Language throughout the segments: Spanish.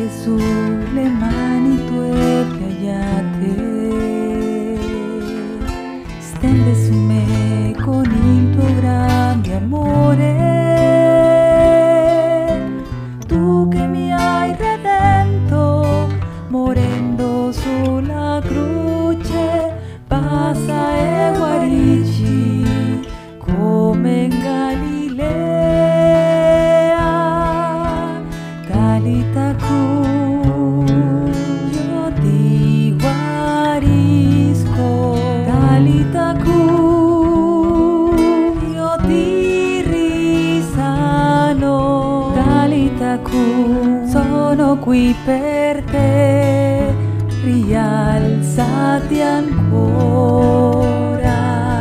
Gesù le mani tue piagliate, stende su me con il tuo grande amore. Tu che mi hai redento, morendo sulla croce, passa e guarisci come in Galilea. Talita kum, io ti guarisco. Talita kum, io ti risano. Talita kum, sono qui per te, rialzati ancora.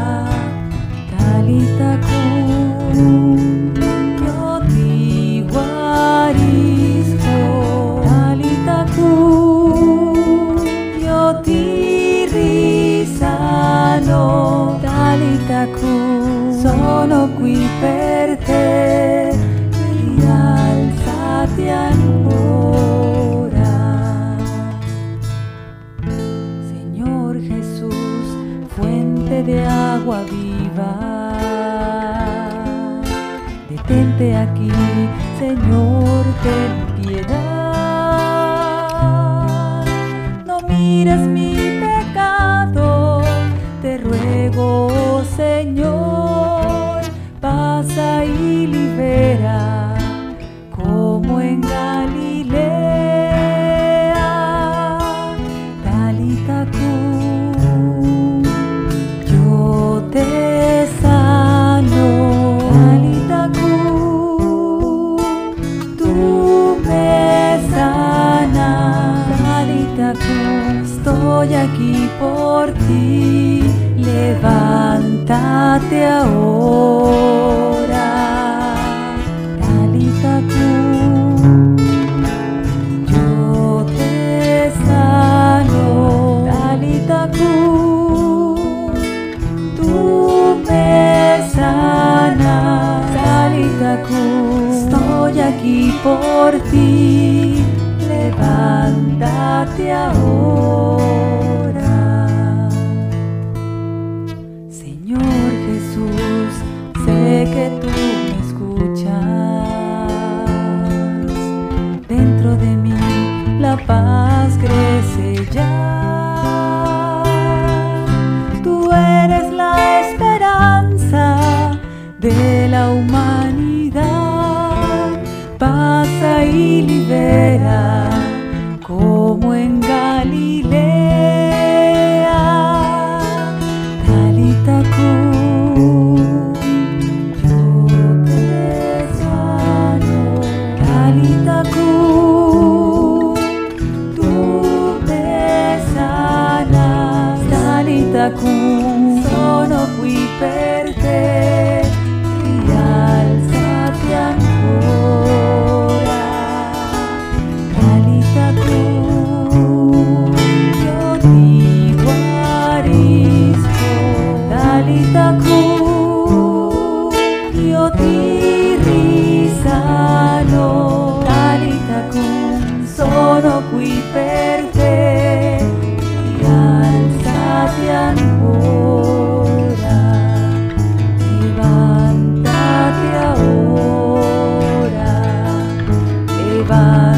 Talita kum, io ti guarisco. Talita kum, io ti risano. Talita kum, sono qui per te, rialzati ancora. Señor Jesús, fuente de agua viva, detente aquí, Señor, ten piedad. No mires mi pecado, te ruego, Señor, pasa y libera como en Galilea. Talita kum, yo te sano. Talita kum, tú me sanas. Talita kum, estoy aquí por ti, levántate ahora. Talita kum, yo te sano. Talita kum, tú me sanas. Talita kum, estoy aquí por ti, levántate ahora. Señor Jesús, sé que tú me escuchas. Dentro de mí la paz crece ya. Tú eres la esperanza de la humanidad. Pasa y libera como en Galilea. Talita kum, yo te sano. Talita kum, tú me sanas. Talita kum, sono qui per te, rialzati ancora. Talita kum, io ti guarisco. Talita kum, io ti risano. Talita kum, sono qui per te, rialzati ancora. Levántate ahora, levántate.